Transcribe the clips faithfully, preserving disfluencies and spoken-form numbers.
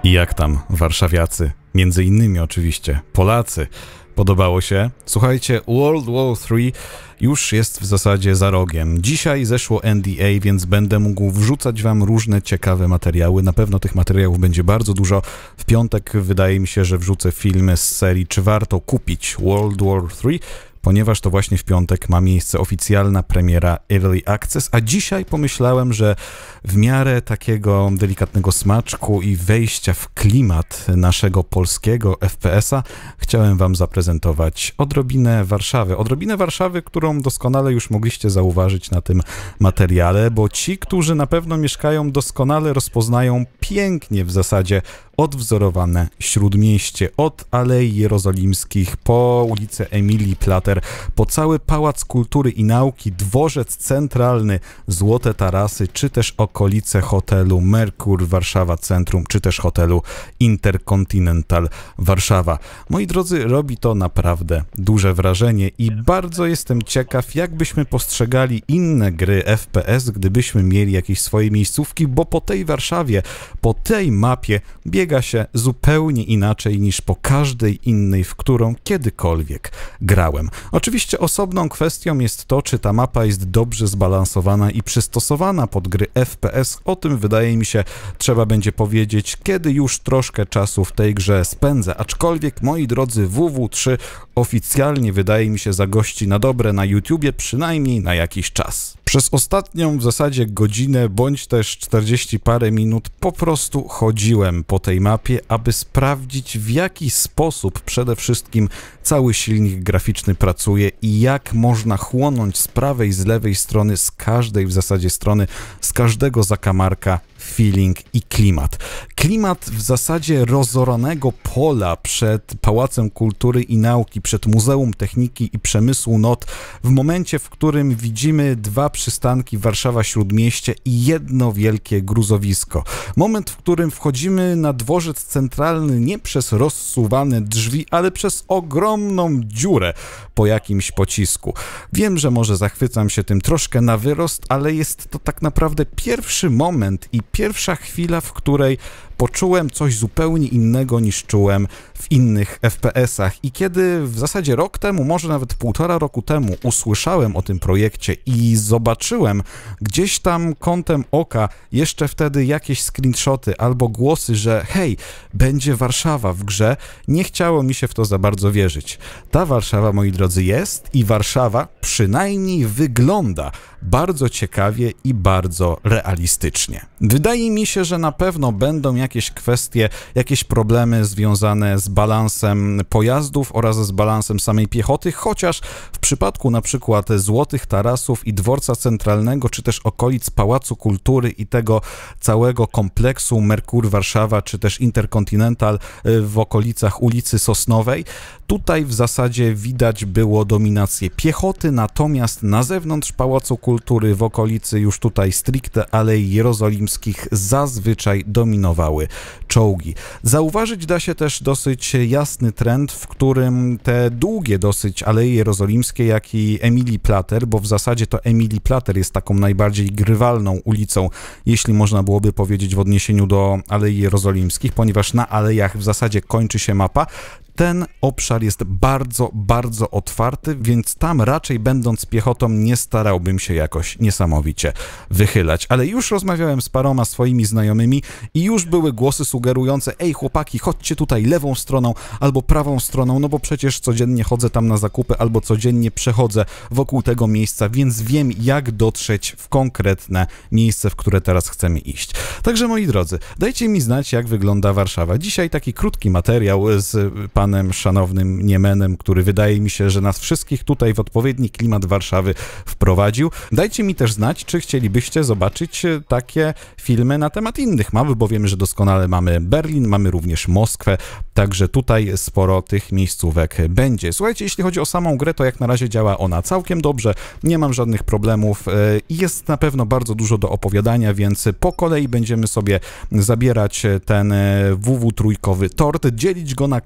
I jak tam, warszawiacy? Między innymi oczywiście Polacy. Podobało się? Słuchajcie, World War trzy już jest w zasadzie za rogiem. Dzisiaj zeszło N D A, więc będę mógł wrzucać wam różne ciekawe materiały. Na pewno tych materiałów będzie bardzo dużo. W piątek wydaje mi się, że wrzucę filmy z serii Czy warto kupić World War trzy? Ponieważ to właśnie w piątek ma miejsce oficjalna premiera Early Access, a dzisiaj pomyślałem, że w miarę takiego delikatnego smaczku i wejścia w klimat naszego polskiego F P S-a chciałem wam zaprezentować odrobinę Warszawy. Odrobinę Warszawy, którą doskonale już mogliście zauważyć na tym materiale, bo ci, którzy na pewno mieszkają, doskonale rozpoznają pięknie w zasadzie odwzorowane Śródmieście, od Alei Jerozolimskich po ulicę Emilii Plater, po cały Pałac Kultury i Nauki, Dworzec Centralny, Złote Tarasy, czy też okolice hotelu Merkur Warszawa Centrum, czy też hotelu Intercontinental Warszawa. Moi drodzy, robi to naprawdę duże wrażenie i bardzo jestem ciekaw, jak byśmy postrzegali inne gry F P S, gdybyśmy mieli jakieś swoje miejscówki, bo po tej Warszawie, po tej mapie biega się zupełnie inaczej niż po każdej innej, w którą kiedykolwiek grałem. Oczywiście osobną kwestią jest to, czy ta mapa jest dobrze zbalansowana i przystosowana pod gry F P S. O tym, wydaje mi się, trzeba będzie powiedzieć, kiedy już troszkę czasu w tej grze spędzę. Aczkolwiek, moi drodzy, W W trzy oficjalnie, wydaje mi się, zagości na dobre na YouTubie, przynajmniej na jakiś czas. Przez ostatnią w zasadzie godzinę, bądź też czterdzieści parę minut po prostu chodziłem po tej mapie, aby sprawdzić, w jaki sposób przede wszystkim cały silnik graficzny pracuje i jak można chłonąć z prawej, z lewej strony, z każdej w zasadzie strony, z każdego zakamarka feeling i klimat. Klimat w zasadzie rozoranego pola przed Pałacem Kultury i Nauki, przed Muzeum Techniki i Przemysłu N O T, w momencie, w którym widzimy dwa przystanki Warszawa-Śródmieście i jedno wielkie gruzowisko. Moment, w którym wchodzimy na dworzec centralny nie przez rozsuwane drzwi, ale przez ogromną dziurę po jakimś pocisku. Wiem, że może zachwycam się tym troszkę na wyrost, ale jest to tak naprawdę pierwszy moment i pierwsza chwila, w której poczułem coś zupełnie innego niż czułem w innych F P S-ach. I kiedy w zasadzie rok temu, może nawet półtora roku temu usłyszałem o tym projekcie i zobaczyłem gdzieś tam kątem oka jeszcze wtedy jakieś screenshoty albo głosy, że hej, będzie Warszawa w grze, nie chciało mi się w to za bardzo wierzyć. Ta Warszawa, moi drodzy, jest i Warszawa przynajmniej wygląda bardzo ciekawie i bardzo realistycznie. Wydaje mi się, że na pewno będą jakieś kwestie, jakieś problemy związane z balansem pojazdów oraz z balansem samej piechoty, chociaż w przypadku na przykład Złotych Tarasów i Dworca Centralnego, czy też okolic Pałacu Kultury i tego całego kompleksu Merkur Warszawa, czy też Intercontinental w okolicach ulicy Sosnowej, tutaj w zasadzie widać było dominację piechoty, natomiast na zewnątrz Pałacu Kultury, w okolicy już tutaj stricte Alei Jerozolimskich zazwyczaj dominowały czołgi. Zauważyć da się też dosyć jasny trend, w którym te długie dosyć Aleje Jerozolimskie, jak i Emilii Plater, bo w zasadzie to Emilii Plater jest taką najbardziej grywalną ulicą, jeśli można byłoby powiedzieć w odniesieniu do Alei Jerozolimskich, ponieważ na alejach w zasadzie kończy się mapa. Ten obszar jest bardzo, bardzo otwarty, więc tam raczej będąc piechotą nie starałbym się jakoś niesamowicie wychylać. Ale już rozmawiałem z paroma swoimi znajomymi i już były głosy sugerujące: ej chłopaki, chodźcie tutaj lewą stroną albo prawą stroną, no bo przecież codziennie chodzę tam na zakupy albo codziennie przechodzę wokół tego miejsca, więc wiem, jak dotrzeć w konkretne miejsce, w które teraz chcemy iść. Także moi drodzy, dajcie mi znać, jak wygląda Warszawa. Dzisiaj taki krótki materiał z panem szanownym Niemenem, który wydaje mi się, że nas wszystkich tutaj w odpowiedni klimat Warszawy wprowadził. Dajcie mi też znać, czy chcielibyście zobaczyć takie filmy na temat innych map, bo wiemy, że doskonale mamy Berlin, mamy również Moskwę, także tutaj sporo tych miejscówek będzie. Słuchajcie, jeśli chodzi o samą grę, to jak na razie działa ona całkiem dobrze, nie mam żadnych problemów i jest na pewno bardzo dużo do opowiadania, więc po kolei będziemy sobie zabierać ten W W trójkowy tort, dzielić go na kawałki,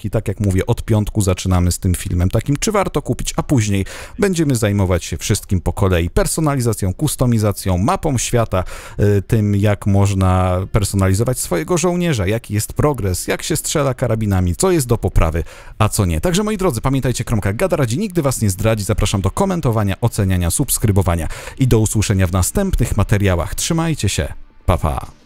i tak jak mówię, od piątku zaczynamy z tym filmem takim, czy warto kupić, a później będziemy zajmować się wszystkim po kolei, personalizacją, kustomizacją, mapą świata, tym jak można personalizować swojego żołnierza, jaki jest progres, jak się strzela karabinami, co jest do poprawy, a co nie. Także moi drodzy, pamiętajcie, Kromka Gada radzi nigdy was nie zdradzi, zapraszam do komentowania, oceniania, subskrybowania i do usłyszenia w następnych materiałach. Trzymajcie się, pa pa!